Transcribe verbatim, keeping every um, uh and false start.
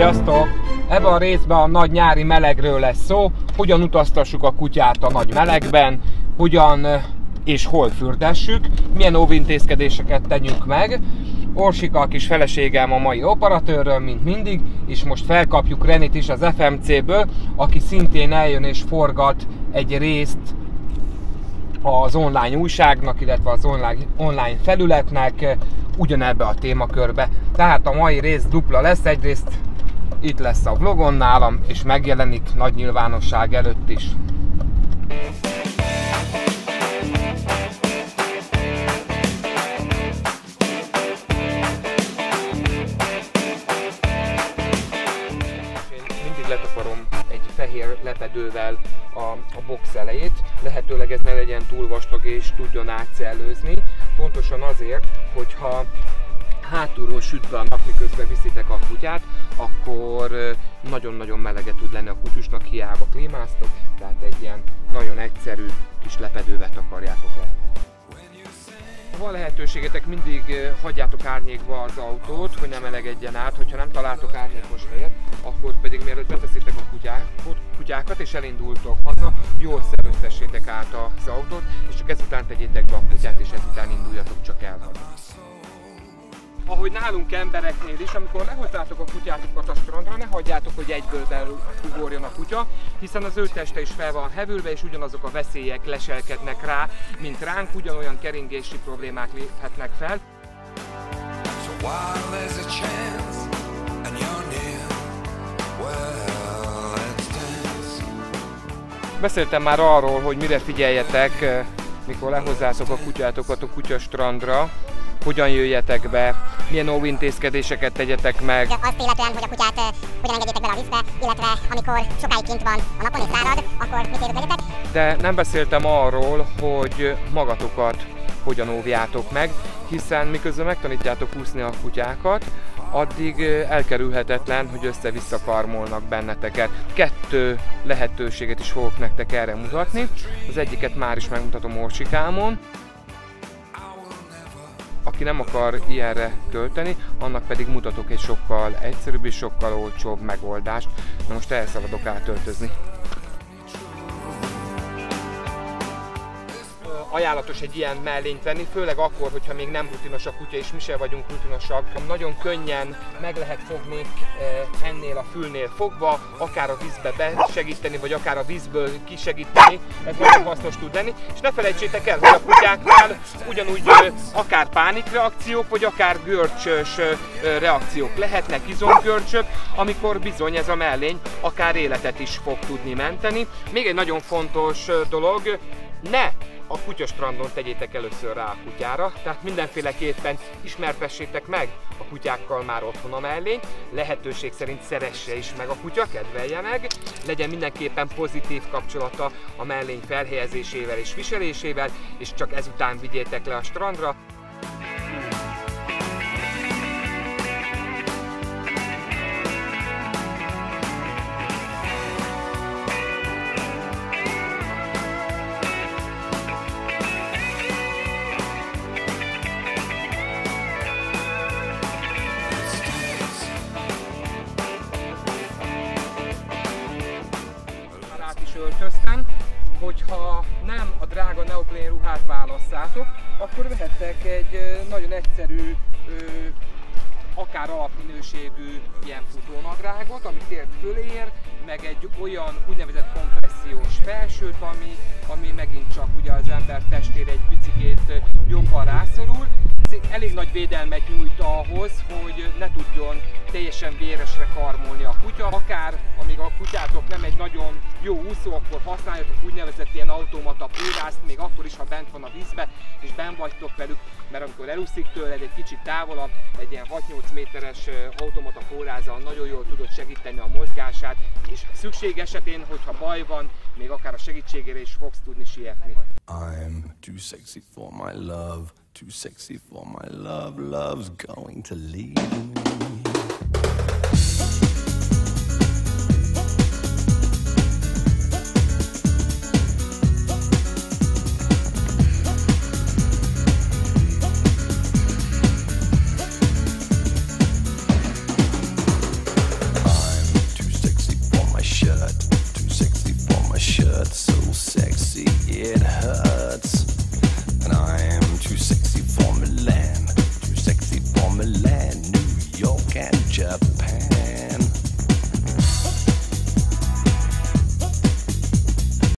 Sziasztok! Ebben a részben a nagy nyári melegről lesz szó, hogyan utaztassuk a kutyát a nagy melegben, hogyan és hol fürdessük, milyen óvintézkedéseket tegyünk meg. Orsika, a kis feleségem, a mai operatőrről, mint mindig, és most felkapjuk Renit is az ef em cé-ből, aki szintén eljön és forgat egy részt az online újságnak, illetve az online, online felületnek ugyanebbe a témakörbe. Tehát a mai rész dupla lesz, egyrészt itt lesz a vlogon nálam, és megjelenik nagy nyilvánosság előtt is. Én mindig letaparom egy fehér lepedővel a, a box elejét, lehetőleg ez ne legyen túl vastag és tudjon átszellőzni, pontosan azért, hogyha hátulról süt be a nap, miközben viszitek a kutyát, akkor nagyon-nagyon melege tud lenni a kutyusnak, hiába klímáztok, tehát egy ilyen nagyon egyszerű kis lepedővel takarjátok le. Ha van lehetőségetek, mindig hagyjátok árnyékba az autót, hogy nem melegedjen át, hogyha nem találtok árnyékos helyet, akkor pedig mielőtt beteszitek a kutyák, kutyákat és elindultok haza, jól szerőztessétek át az autót, és csak ezután tegyétek be a kutyát, és ezután induljatok csak el haza. Ahogy nálunk embereknél is, amikor lehozzátok a kutyátokat a strandra, ne hagyjátok, hogy egyből beugorjon a kutya, hiszen az ő teste is fel van hevülve, és ugyanazok a veszélyek leselkednek rá, mint ránk, ugyanolyan keringési problémák léphetnek fel. Beszéltem már arról, hogy mire figyeljetek, mikor lehozzátok a kutyátokat a kutyastrandra, hogyan jöjjetek be, milyen óvintézkedéseket tegyetek meg. Azt illetően, hogy a kutyát uh, hogyan engedjétek bele a vízbe, illetve amikor sokáig kint van a napon és szárad, akkor mit érjük legyetek. De nem beszéltem arról, hogy magatokat hogyan óvjátok meg, hiszen miközben megtanítjátok úszni a kutyákat, addig elkerülhetetlen, hogy össze-vissza karmolnak benneteket. Kettő lehetőséget is fogok nektek erre mutatni. Az egyiket már is megmutatom Orsikámon. Aki nem akar ilyenre költeni, annak pedig mutatok egy sokkal egyszerűbb és sokkal olcsóbb megoldást. Na most elszaladok átöltözni. Ajánlatos egy ilyen mellényt venni, főleg akkor, hogyha még nem rutinos a kutya, és mi sem vagyunk rutinosak. Nagyon könnyen meg lehet fogni ennél a fülnél fogva, akár a vízbe besegíteni, vagy akár a vízből kisegíteni. Ez nagyon hasznos tud lenni. És ne felejtsétek el, hogy a kutyáknál ugyanúgy akár pánikreakciók, vagy akár görcsös reakciók lehetnek, izomgörcsök, amikor bizony ez a mellény akár életet is fog tudni menteni. Még egy nagyon fontos dolog, ne a kutyastrandon tegyétek először rá a kutyára, tehát mindenféleképpen ismertessétek meg a kutyákkal már otthon a mellényt, lehetőség szerint szeresse is meg a kutya, kedvelje meg, legyen mindenképpen pozitív kapcsolata a mellény felhelyezésével és viselésével, és csak ezután vigyétek le a strandra. Öltöztem, hogyha nem a drága neoprén ruhát válasszátok, akkor vehettek egy nagyon egyszerű, akár alapminőségű ilyen futónadrágot, ami tért fölér, meg egy olyan úgynevezett kompressziós felsőt, ami, ami megint csak ugye az ember testére egy picikét jobban rászorul. Ez elég nagy védelmet nyújt ahhoz, hogy ne tudjon teljesen véresre karmolni a kutya. Akár amíg a kutyátok nem egy nagyon jó úszó, akkor használjatok úgynevezett ilyen automata pórázt, még akkor is, ha bent van a vízbe, és benn vagytok velük, mert amikor elúszik tőled egy kicsit távolabb, egy ilyen hat-nyolc méteres automata pórázzal nagyon jól tudod segíteni a mozgását, és szükség esetén, hogyha baj van, még akár a segítségére is fogsz tudni sietni. I'm too sexy for my love, too sexy for my love, love's going to leave me. it hurts. And I'm too sexy for Milan, too sexy for Milan, New York and Japan.